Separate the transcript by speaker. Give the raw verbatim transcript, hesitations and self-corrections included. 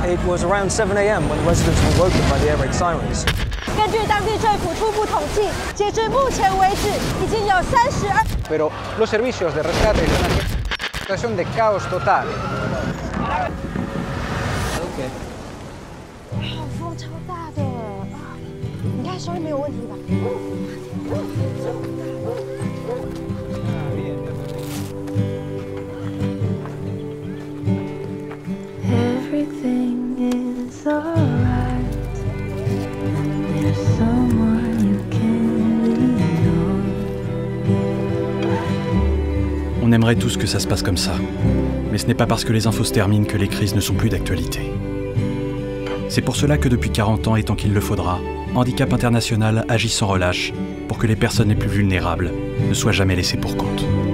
Speaker 1: It was around seven A M when the residents were woken by the air raid sirens.
Speaker 2: 根据当地政府初步统计，截至目前为止，已经有三十二。
Speaker 3: Pero los servicios de rescate están en una situación de caos total.
Speaker 2: 好风超大的啊！你看收音没有问题吧？
Speaker 4: Everything is alright. There's someone you can lean on.
Speaker 5: On aimerait tous que ça se passe comme ça. Mais ce n'est pas parce que les infos se terminent que les crises ne sont plus d'actualité. C'est pour cela que depuis quarante ans, et tant qu'il le faudra, Handicap International agit sans relâche pour que les personnes les plus vulnérables ne soient jamais laissées pour compte.